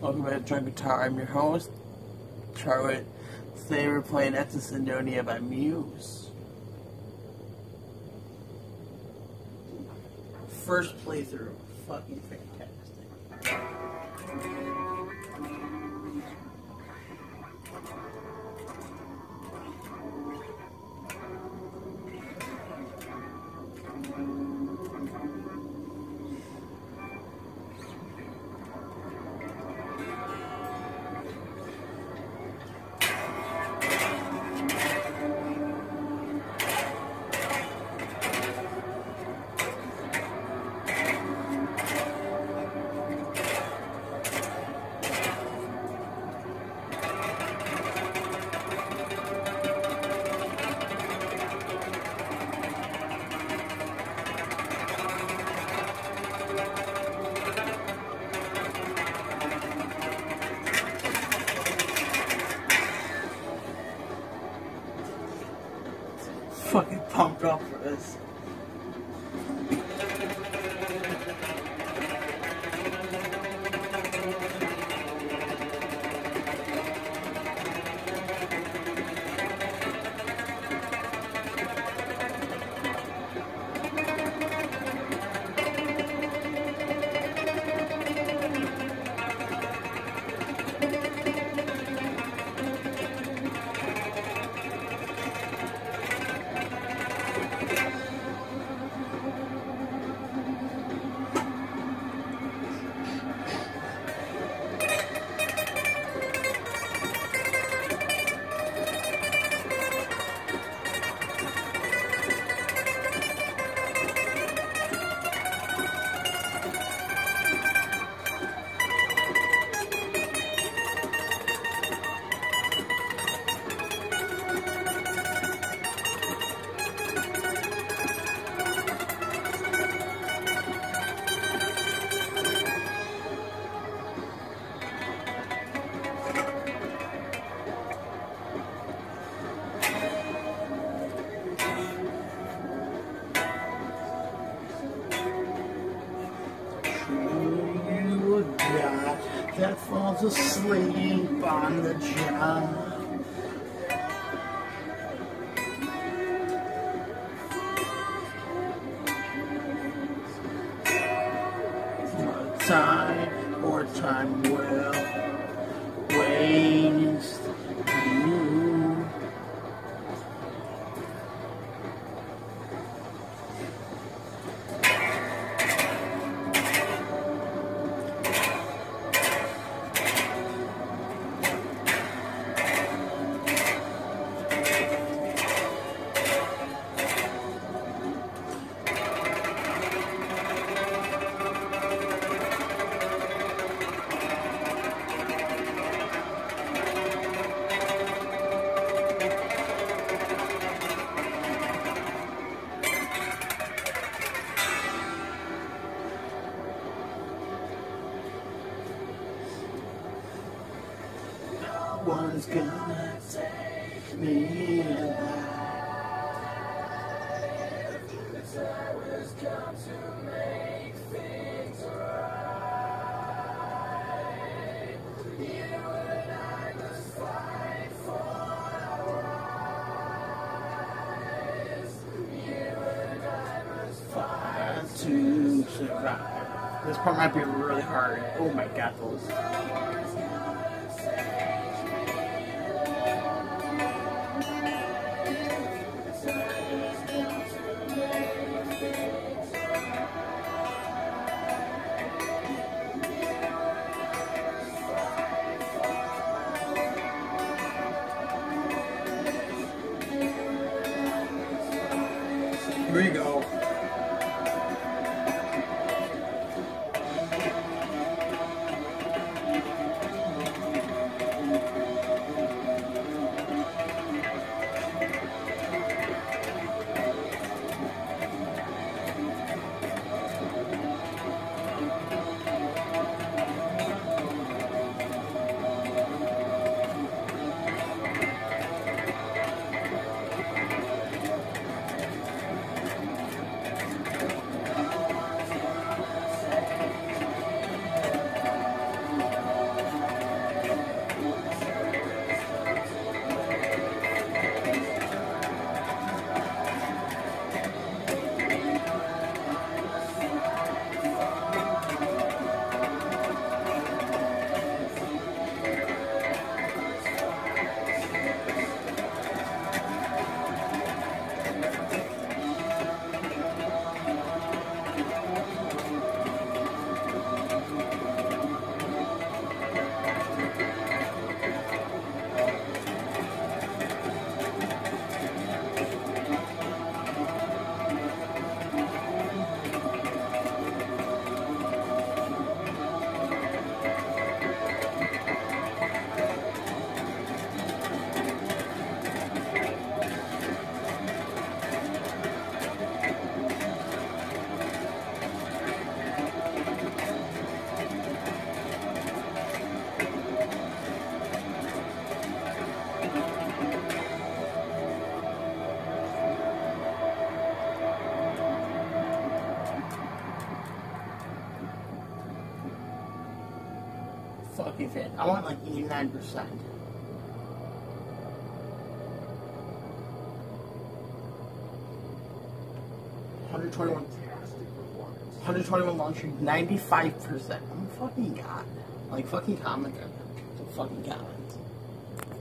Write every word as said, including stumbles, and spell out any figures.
Welcome back to Drunk Guitar. I'm your host, Charlotte. Today we're playing at the Cydonia by Muse. First playthrough. Fucking fantastic. Fucking pumped up for this. That falls asleep on the job. Time or time will waste you. One's gonna take me alive. The time has come to make things right. You and I must fight for our rights. You and I must fight to survive. This part might be really hard. Oh my god, those. Here we go. fucking fan. I want like eighty-nine percent. one hundred twenty-one. one hundred twenty-one launching, ninety-five percent. I'm a fucking god. Like, fucking comment. I'm a fucking god.